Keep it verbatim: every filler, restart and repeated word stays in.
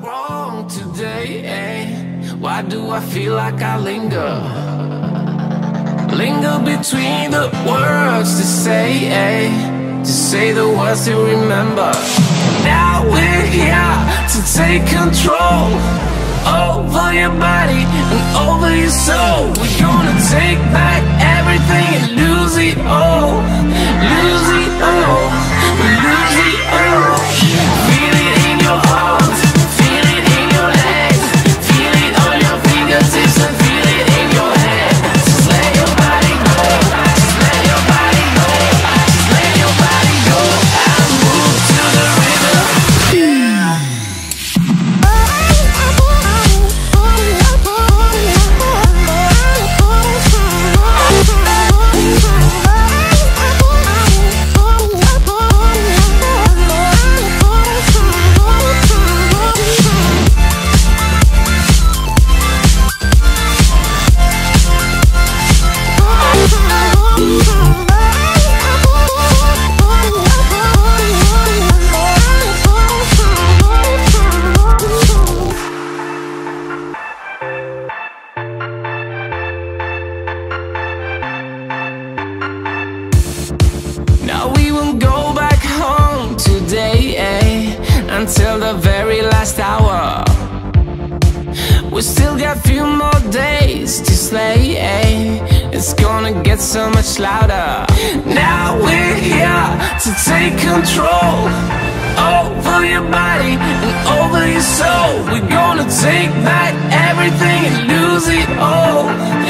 wrong today, eh? Why do I feel like I linger? Linger between the words to say, eh? To say the words to remember. Now we're here to take control over your body and over your soul. We're gonna take back everything and lose it all. Lose it all. Lose it all. Feel it in your arms, feel it in your legs, feel it on your fingertips and feel it in your head. Just let your body go, just let your body go, just let your body go and move to the rhythm. Now we won't go back home today, eh? Until the very last hour. We still got few more days to slay, eh? It's gonna get so much louder. Now we're here to take control over your body and over your soul. We're gonna take back everything and lose it all.